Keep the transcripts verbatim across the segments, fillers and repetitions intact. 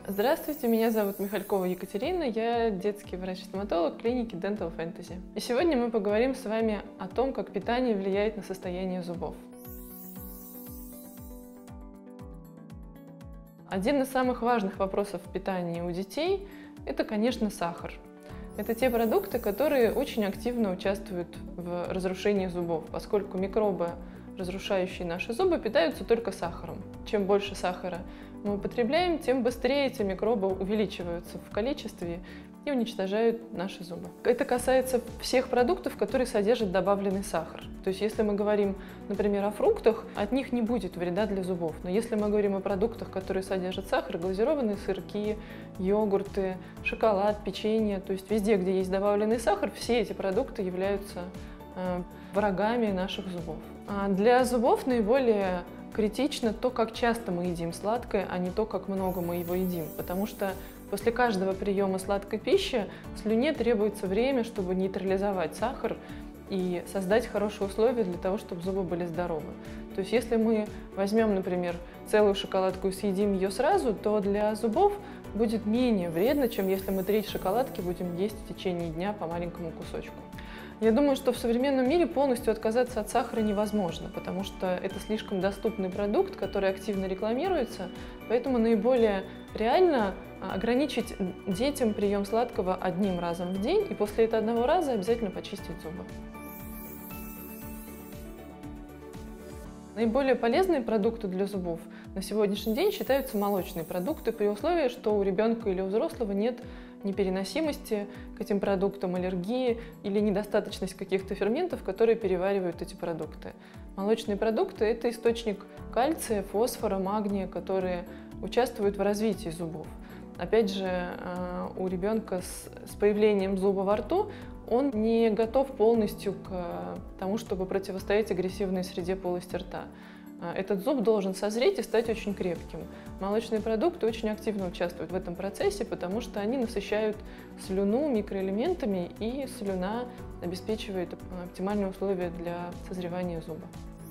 Здравствуйте, меня зовут Михалькова Екатерина, я детский врач-стоматолог клиники Dental Fantasy. И сегодня мы поговорим с вами о том, как питание влияет на состояние зубов. Один из самых важных вопросов в питании у детей – это, конечно, сахар. Это те продукты, которые очень активно участвуют в разрушении зубов, поскольку микробы, разрушающие наши зубы, питаются только сахаром. Чем больше сахара мы употребляем, тем быстрее эти микробы увеличиваются в количестве и уничтожают наши зубы. Это касается всех продуктов, которые содержат добавленный сахар. То есть если мы говорим, например, о фруктах, от них не будет вреда для зубов. Но если мы говорим о продуктах, которые содержат сахар, глазированные сырки, йогурты, шоколад, печенье, то есть везде, где есть добавленный сахар, все эти продукты являются э, врагами наших зубов. А для зубов наиболее критично то, как часто мы едим сладкое, а не то, как много мы его едим. Потому что после каждого приема сладкой пищи слюне требуется время, чтобы нейтрализовать сахар и создать хорошие условия для того, чтобы зубы были здоровы. То есть если мы возьмем, например, целую шоколадку и съедим ее сразу, то для зубов будет менее вредно, чем если мы треть шоколадки будем есть в течение дня по маленькому кусочку. Я думаю, что в современном мире полностью отказаться от сахара невозможно, потому что это слишком доступный продукт, который активно рекламируется, поэтому наиболее реально ограничить детям прием сладкого одним разом в день и после этого одного раза обязательно почистить зубы. Наиболее полезные продукты для зубов на сегодняшний день считаются молочные продукты при условии, что у ребенка или у взрослого нет непереносимости к этим продуктам, аллергии или недостаточность каких-то ферментов, которые переваривают эти продукты. Молочные продукты – это источник кальция, фосфора, магния, которые участвуют в развитии зубов. Опять же, у ребенка с появлением зуба во рту он не готов полностью к тому, чтобы противостоять агрессивной среде полости рта. Этот зуб должен созреть и стать очень крепким. Молочные продукты очень активно участвуют в этом процессе, потому что они насыщают слюну микроэлементами, и слюна обеспечивает оптимальные условия для созревания зуба.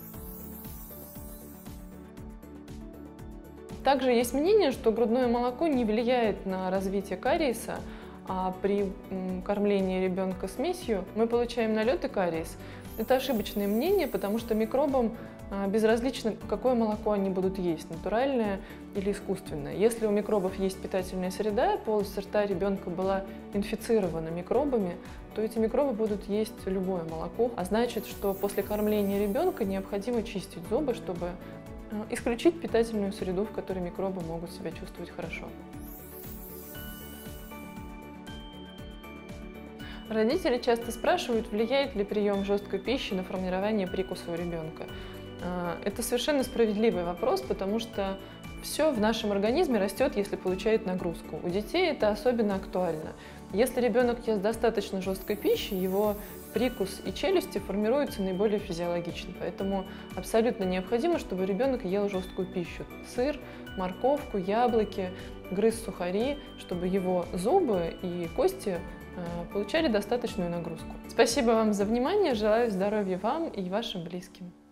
Также есть мнение, что грудное молоко не влияет на развитие кариеса, а при кормлении ребенка смесью мы получаем налет и кариес. Это ошибочное мнение, потому что микробам безразлично, какое молоко они будут есть, натуральное или искусственное. Если у микробов есть питательная среда, полость рта ребенка была инфицирована микробами, то эти микробы будут есть любое молоко. А значит, что после кормления ребенка необходимо чистить зубы, чтобы исключить питательную среду, в которой микробы могут себя чувствовать хорошо. Родители часто спрашивают, влияет ли прием жесткой пищи на формирование прикуса у ребенка. Это совершенно справедливый вопрос, потому что все в нашем организме растет, если получает нагрузку. У детей это особенно актуально. Если ребенок ест достаточно жесткой пищи, его прикус и челюсти формируются наиболее физиологично. Поэтому абсолютно необходимо, чтобы ребенок ел жесткую пищу. Сыр, морковку, яблоки, грыз сухари, чтобы его зубы и кости получали достаточную нагрузку. Спасибо вам за внимание, желаю здоровья вам и вашим близким.